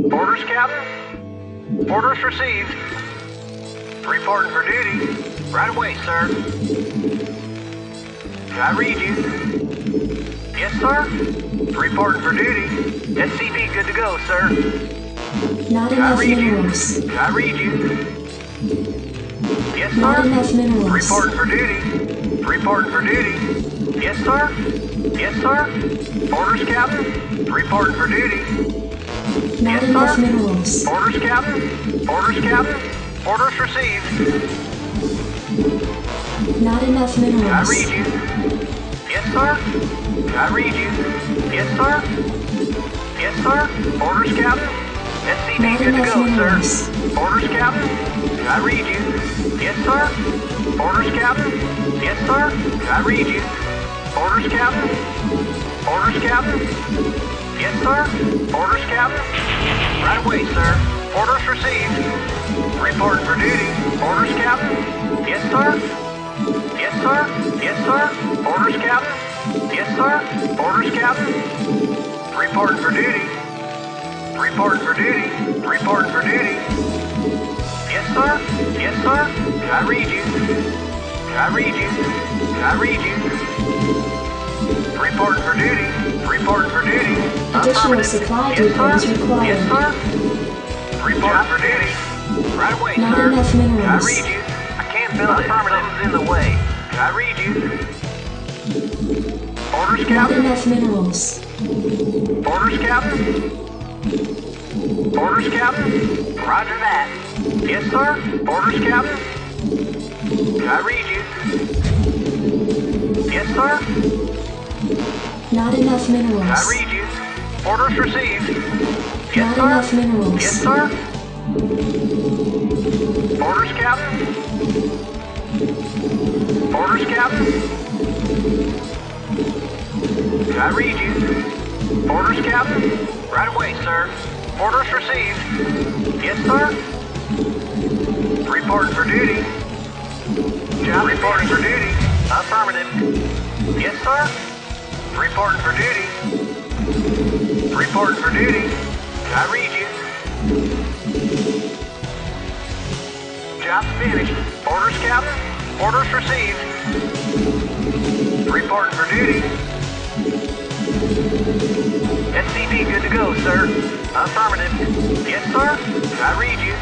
Orders, Captain. Orders received. Reporting for duty. Right away, sir. I read you. Yes, sir. Reporting for duty. SCV good to go, sir. Not enough minerals. I read you. Yes, sir. Not enough minerals. Reporting for duty. Reporting for duty. Yes, sir. Yes, sir. Orders, Captain. Reporting for duty. Not yes, enough sir. minerals. Orders, Captain. Orders, Captain. Orders received. Not enough minerals. I read you. Yes, sir. I read you. Yes, sir. Yes, sir. Orders, Captain. SCV Not good to enough go, minerals. sir. Orders, Captain. I read you. Yes, sir. Orders, Captain. Yes, sir. I read you. Orders, Captain. Orders, Captain. Yes, sir. Orders, Captain. Right away, sir. Orders received. Reporting for duty. Orders, Captain. Yes, sir. Yes, sir. Yes, sir. Orders, Captain. Yes, sir. Orders, Captain. Reporting for duty. Reporting for duty. Reporting for duty. Yes, sir. Yes, sir. I read you. I read you. I read you. Reporting for duty. Reporting for duty. Additional supply depots required. Yes, sir. Reporting for duty. Right away, Not sir. enough minerals. I read you. I can't build it. Something's in the way. I read you. Orders, Not Captain. enough minerals. Orders, Captain. Orders, Captain. Roger that. Yes, sir. Orders, Captain. I read you. Yes, sir. Not enough minerals. I read you. Orders received. Yes, Not sir. enough minerals. Yes, sir. Orders, Captain. Orders, Captain. I read you. Orders, Captain. Right away, sir. Orders received. Yes, sir. Reporting for duty. Job reporting for duty. Affirmative. Yes, sir. Reporting for duty. Reporting for duty. I read you. Job's finished. Orders, Captain. Orders received. Reporting for duty. SCV good to go, sir. Affirmative. Yes, sir. I read you.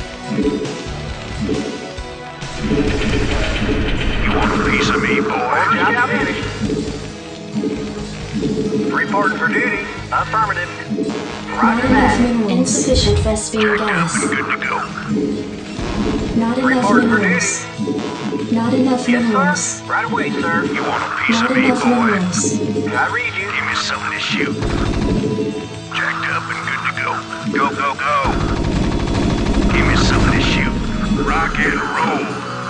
You want a piece of me, boy? Orders, Captain. Reporting for duty. Affirmative. Not Roger enough that. minerals. Insufficient Vespene Jacked up gas. and good to go. Not enough Reporting for minerals. Not enough Yes, minerals. sir. Right away, sir. You want a piece Not of me, enough boy? minerals. I read you. Give me something to shoot. Jacked up and good to go. Go, go, go. Give me something to shoot. Rock and roll.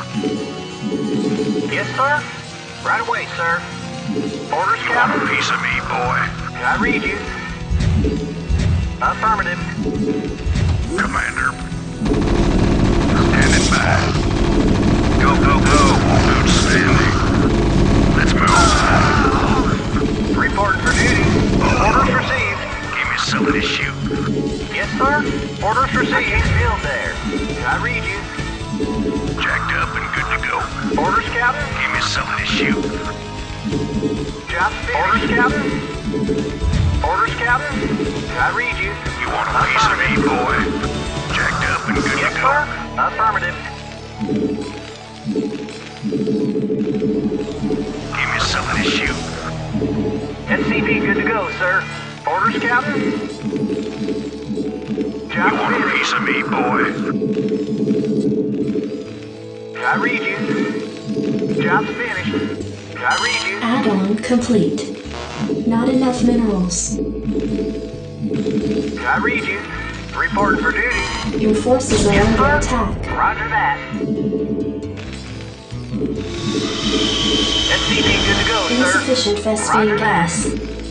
Yes, sir. Right away, sir. Orders, You want a Captain. piece of me, boy? I read you. Affirmative. Commander. Standing by. Go, go, go. Outstanding. Let's move. Reporting for duty. Orders received. Give me something to shoot. Yes, sir. Orders received. Field there. I read you. Jacked up and good to go. Orders, Captain. Give me something to shoot. Job finished. Orders, Captain. Orders, Captain. I read you. You want a piece of me, boy? Jacked up and good Yes, to go. sir. Affirmative. Give me something to shoot. SCV good to go, sir. Orders, Captain. Job You want a finished. piece of me, boy? I read you. Job's finished. I read you. Add-on complete. Not enough minerals. I read you. Reporting for duty. Your forces are Yes, under sir. attack. Roger that. SCV good to go, sir. Insufficient Roger Vespene that. gas.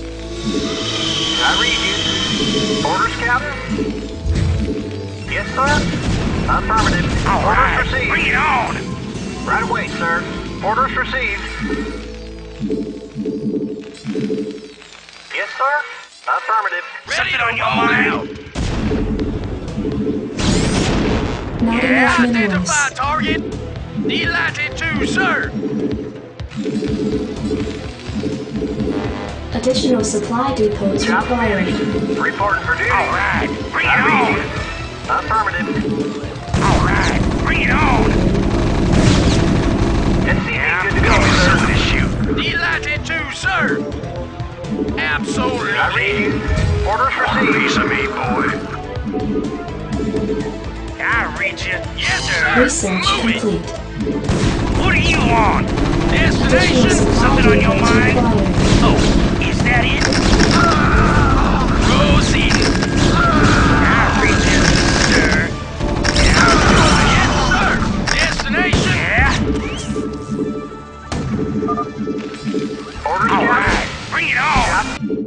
I read you. Orders, Captain. Yes, sir. Affirmative. All right, Orders received. bring it on. Right away, sir. Orders received. Yes, sir. Affirmative. Ready on your mind. Not enough minerals. Identify target. Delighted to, sir. Additional supply depots Job required. finished. Reporting for duty. All right, bring it I read on. you. Affirmative. All right, bring it on. SCV good to go, Give me sir. something to shoot. Delighted to, sir. Absolutely. I read you. Orders received. Piece of me, boy. I read you. Yes, sir. Research Move it. complete. What do you want? Additional Destination? supply Something on your depots mind? required. Oh, is that it? Rosie. I read you, sir. Yes, sir. Destination? Yeah. Orders, All Captain. right. Bring it on.